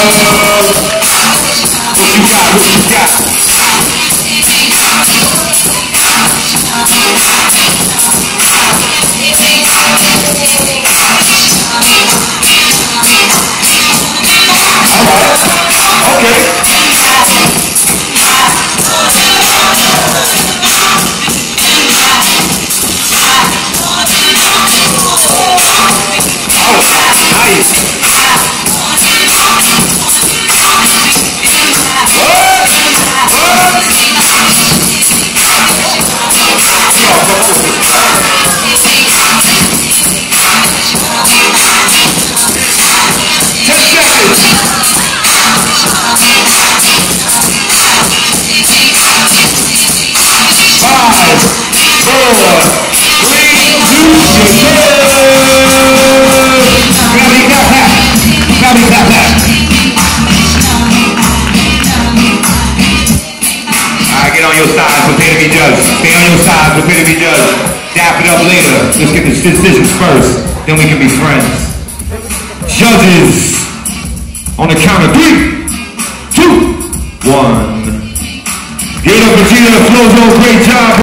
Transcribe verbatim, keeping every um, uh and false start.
What you got? What you got? Prepare to be judged. Stay on your side, prepare to be judged. Dap it up later. Let's get the decisions first, then we can be friends. Judges, on the count of three, two, one. Give it up for Jita, Flozone, great job.